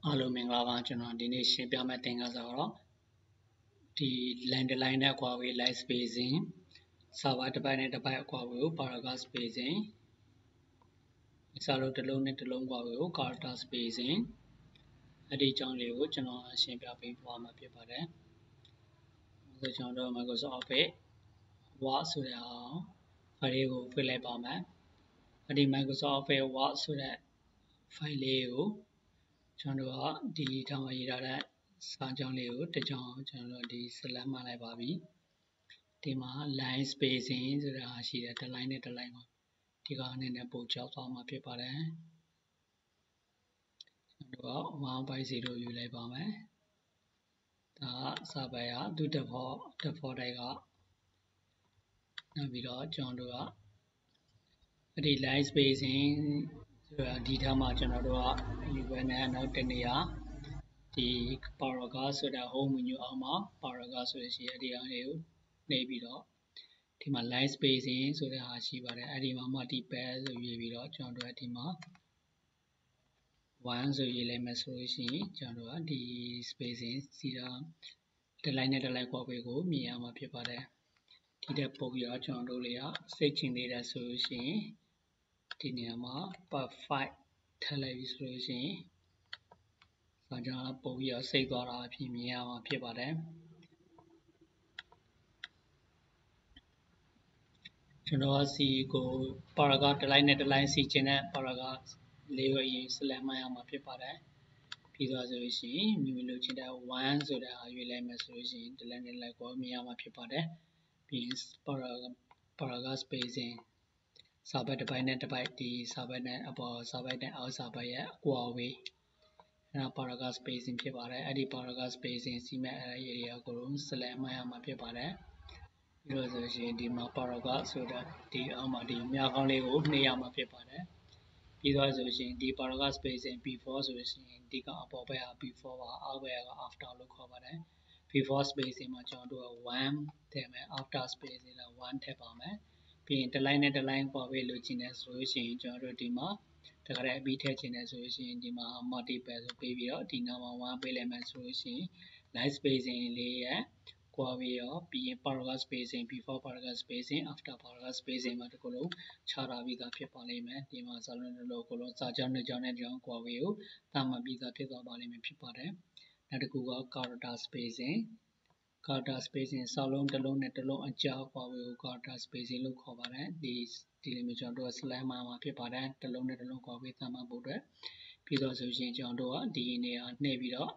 အားလုံးမင်္ဂလာပါကျွန်တော်ဒီနေ့ရှင်းပြမယ့်သင်ခန်းစာကတော့ဒီ line တစ် line နဲ့အကွာအဝေး line spacing server တစ်ပိုင်းနဲ့တစ်ပိုင်းအကွာအဝေးကို paragraph spacing စာလုံးတစ်လုံးနဲ့တစ်လုံးအကွာအဝေးကို character spacing အဲ့ဒီအကြောင်းလေးကိုကျွန်တော်ရှင်းပြပေးသွားမှာဖြစ်ပါတယ်။ဆိုကျွန်တော်တို့ Microsoft Office Word ဆိုတဲ့အောင် file ကိုဖွင့်လိုက်ပါမယ်။အဲ့ဒီ Microsoft Office Word ဆိုတဲ့ file လေးကိုကျွန်တော်တို့ကဒီထောင်မှာရေးထားတဲ့စာကြောင်းလေးကိုတစ်ကြောင်းကျွန်တော်တို့ဒီ select မှလိုက်ပါပြီဒီမှာ line spacing ဆိုတာရှိတယ်တစ် line နဲ့တစ် line မှာဒီကောင်အနေနဲ့ပို့ကြောက်သွားမှာဖြစ်ပါတယ်ကျွန်တော်တို့က 1/0 ယူလိုက်ပါမယ်ဒါစာပေကသူ default type ကနောက်ပြီးတော့ကျွန်တော်တို့ကအဲ့ဒီ line spacing ဆိုတာဒီထားမှာကျွန်တော်တို့ကယူပဲနဲ့နောက်တစ်နေရာဒီ paragraph ဆိုတာ home menu အောက်မှာ paragraph ဆိုလို့ရှိရင်အဲ့ဒီအရာကိုနှိပ်ပြီးတော့ဒီမှာ line spacing ဆိုတဲ့ဟာရှိပါတယ်အဲ့ဒီမှာ multiple ဆိုရေးပြီးတော့ကျွန်တော်တို့ဒီမှာ1ဆိုရေးလိုက်မယ်ဆိုလို့ရှိရင်ကျွန်တော်တို့ကဒီ spacing စီတာတစ် line နဲ့တစ် line ကွာပေကိုမြင်ရမှာဖြစ်ပါတယ်ဒီတဲ့ပုံပြတော့ကျွန်တော်တို့လေးကစိတ်ချင်သေးတယ်ဆိုလို့ရှိရင်ဒီနေရာမှာ per 5ထည့်လိုက်ပြီဆိုလို့ရှိရင်စာကြောင်းပုံပြစိတ်သွားတာအဖြစ်မြင်ရမှာဖြစ်ပါတယ်ကျွန်တော်ကစီကို paragraph တစ် line နဲ့တစ် line စီချင်တဲ့ paragraph လေးကိုအရင် select မှတ်ရမှာဖြစ်ပါတယ်ပြီးသွားဆိုလို့ရှိရင်မိမိလိုချင်တဲ့1ဆိုတဲ့ဟာရွေးလိုက်မယ်ဆိုလို့ရှိရင်တစ် line နဲ့ line ကိုမြင်ရမှာဖြစ်ပါတယ်ပြီး paragraph spacing စာပေတစ်ပိုင်းနဲ့တစ်ပိုင်းဒီစာပေနဲ့အပေါ်စာပေနဲ့အောက်စာပေရဲ့အကွာအဝေးအဲ့ဒါ paragraph spacing ဖြစ်ပါတယ်အဲ့ဒီ paragraph spacing စီမဲ့ area ကို select မှတ်ရမှာဖြစ်ပါတယ်ပြီးတော့ဆိုရင်ဒီမှာ paragraph ဆိုတဲ့ဒီအောက်မှာဒီမြားကောင်းလေးကိုနှိပ်ရမှာဖြစ်ပါတယ်ပြီးတော့ဆိုရင်ဒီ paragraph spacing before ဆိုလို့ရှိရင်ဒီကအပေါ်ဘက်က before ပါအောက်ဘက်က after လို့ခေါ်ပါတယ် before spacing မှာကျွန်တော်တို့က1ထည့်မယ် after spacing က1ထည့်ပါမယ်ပြီးရင်တစ် line နဲ့တစ် line ပေါ်ပြီးလို့ချင်တယ်ဆိုလို့ရှိရင်ကျွန်တော်တို့ဒီမှာတခါတည်းအပြီးထည့်ချင်တယ်ဆိုလို့ရှိရင်ဒီမှာ multiple ဆိုပေးပြီးတော့ဒီနာမှာ1ပေးလိုက်မယ်ဆိုလို့ရှိရင် line spacing လေးရဲ့ကွာပြီးတော့ပြီးရင် paragraph spacing before paragraph spacing after paragraph spacing မှာတခုလုံးခြားထားပြီးသားဖြစ်ပါလိမ့်မယ်ဒီမှာစာလုံးတစ်လုံးကိုလုံးစာကြောင်းနှစ်ကြောင်းနဲ့ကြောင်းကွာပြီးကိုသတ်မှတ်ပြီးသားဖြစ်သွားပါလိမ့်မယ်ဖြစ်ပါတယ်နောက်တစ်ခုက character spacing character spacing စာလုံးတစ်လုံးနဲ့တစ်လုံးအကြားကွာပြီးကို character spacing လို့ခေါ်ပါတယ်ဒီလိုမျိုးကျွန်တော်တို့ select မှာဖြစ်ပါတယ်တစ်လုံးနဲ့တစ်လုံးကွာပြီးသတ်မှတ်ဖို့အတွက်ပြီးတော့ဆိုရင်ကျွန်တော်တို့ကဒီနေရာနှိပ်ပြီးတော့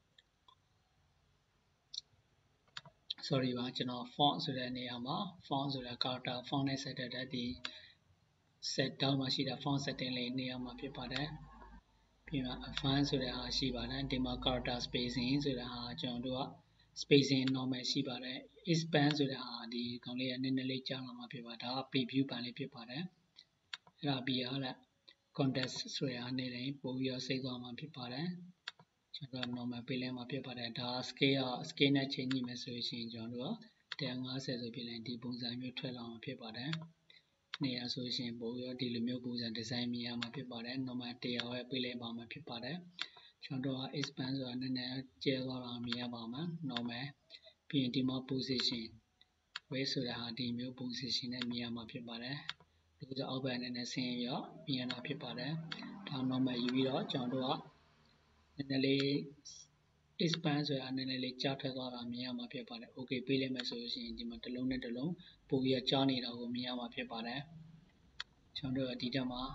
sorry ပါကျွန်တော် font ဆိုတဲ့နေရာမှာ font ဆိုတဲ့ character font နဲ့ set တဲ့ဒီ set down မှာရှိတဲ့ font setting လေးနေရာမှာဖြစ်ပါတယ်ပြီးတော့ advanced ဆိုတဲ့ဟာရှိပါတယ်ဒီမှာ character spacing ဆိုတဲ့ဟာကျွန်တော်တို့က spacing normal ရှိပါတယ် expand ဆိုတဲ့ဟာဒီကောင်လေးကနည်းနည်းလေးကြာလာမှာဖြစ်ပါတယ်ဒါက preview ပန်လေးဖြစ်ပါတယ်အဲ့ဒါပြီးရတဲ့ context ဆိုတဲ့အနေနဲ့ပို့ပြီးတော့စိတ်သွားမှာဖြစ်ပါတယ်ကျွန်တော် normal ပေးလိုက်မှာဖြစ်ပါတယ်ဒါ scale နဲ့ချိန်ကြည့်မယ်ဆိုရင်ကျွန်တော်တို့က150ဆိုပြလိုက်ဒီပုံစံမျိုးထွက်လာမှာဖြစ်ပါတယ်နေရာဆိုရင်ပို့ပြီးတော့ဒီလိုမျိုးပုံစံ design မြင်ရမှာဖြစ်ပါတယ် normal 100ပဲပေးလိုက်ပါမှာဖြစ်ပါတယ်ကျွန်တော်တို့က expand ဆိုတာနည်းနည်းကျဲသွားတာမြင်ရပါမယ် normal ပြီးရင်ဒီမှာ position weight ဆိုတာဟာဒီမျိုး position နဲ့မြင်ရမှာဖြစ်ပါတယ်ဒီလိုအောက်ဘက်နည်းနည်းဆင်းရောမြင်ရတာဖြစ်ပါတယ်ဒါ normal ယူပြီးတော့ကျွန်တော်တို့ကနည်းနည်းလေး expand ဆိုတာနည်းနည်းလေးကြားထွက်သွားတာမြင်ရမှာဖြစ်ပါတယ် okay ပေးလိုက်မယ်ဆိုလို့ရှိရင်ဒီမှာတစ်လုံးနဲ့တစ်လုံးပို့ပြီးတော့ကြားနေတာကိုမြင်ရမှာဖြစ်ပါတယ်ကျွန်တော်တို့ဒီတက်မှာ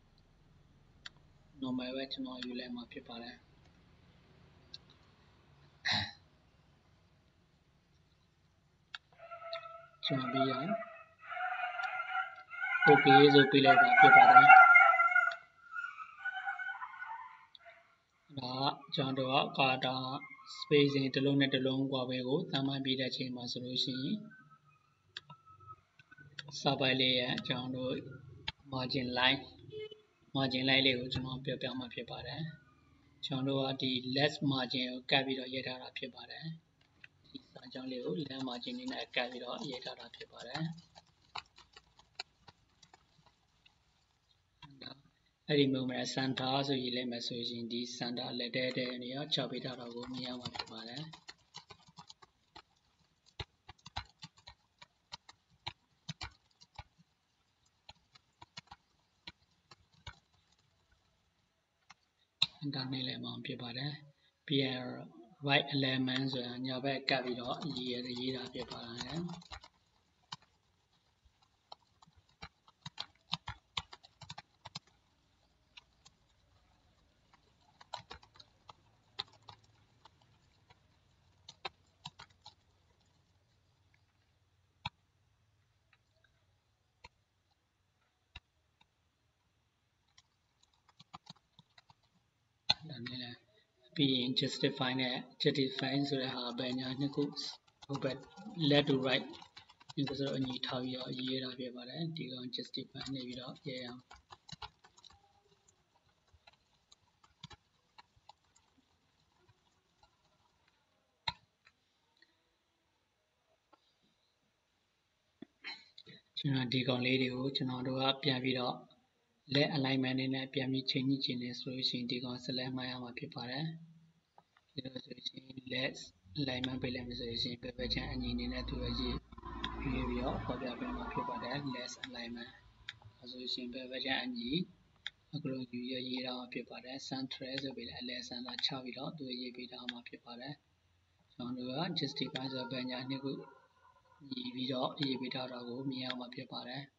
normal ပဲကျွန်တော်ယူလိုက်မှာဖြစ်ပါတယ်ကျွန်တော်ပြီးရင် okay ဆိုပေးလိုက်တာဖြစ်ပါတယ်ဒါကျွန်တော်တို့က character spacing တစ်လုံးနဲ့တစ်လုံးကွာပဲကိုသတ်မှတ်ပြီးတဲ့အချိန်မှာဆိုလို့ရှိရင်စာပိုင်လေးရဲ့ကျွန်တော်တို့ margin line လေးကိုကျွန်တော်ပြောပြမှာဖြစ်ပါတယ်ကျွန်တော်တို့ကဒီ left margin ကိုကပ်ပြီးတော့ရေးထားတာဖြစ်ပါတယ်ဒီစာကြောင်းလေးကို left margin လေးနဲ့ကပ်ပြီးတော့ရေးထားတာဖြစ်ပါတယ်အဲ့ဒီမျိုးမှာစန်တာဆိုရေးလိုက်မယ်ဆိုရင်ဒီစန်တာလက်တဲ့နေရာ6ပေးထားတော့ကိုမြင်ရမှာဖြစ်ပါတယ်ဒါနဲ့လည်းမှဖြစ်ပါတယ်ပြီးရင် right element ဆိုတာညာဘက်ကပ်ပြီးတော့ရေးတာဖြစ်ပါတယ်ပြီးရင် justify နဲ့ justify ဆိုတဲ့ဟာပဲညာနှစ်ခုဟိုဘက် left to right ဒီလိုဆိုအညီထားပြီးတော့ရေးတာဖြစ်ပါတယ်ဒီကောင် justify နေပြီးတော့ရေးအောင်ကျွန်တော်ဒီကောင်လေးတွေကိုကျွန်တော်တို့ကပြန်ပြီးတော့ let alignment နဲ့ပြန်ပြီးချိန်ကြည့်နေဆိုလို့ရှိရင်ဒီကောင် select မှရမှာဖြစ်ပါတယ်ဒီလိုဆိုရင် let alignment ပေးလိုက်မယ်ဆိုရင်ဘယ်ဘက်ချမ်းအညီနေနဲ့သူရဲ့ရေးပြီးတော့ပေါ်ပြပေးမှာဖြစ်ပါတယ် let alignment ဆိုရှင်ဘယ်ဘက်ချမ်းအညီအခုလိုရေးတာဖြစ်ပါတယ် central ဆိုပြီးလည်းအလဲဆန်တာချပြီးတော့သူရေးပေးတာမှာဖြစ်ပါတယ်ကျွန်တော်တို့က justify ဆိုဘယ်ညာနှစ်ခုညီပြီးတော့ရေးပေးထားတာကိုမြင်ရမှာဖြစ်ပါတယ်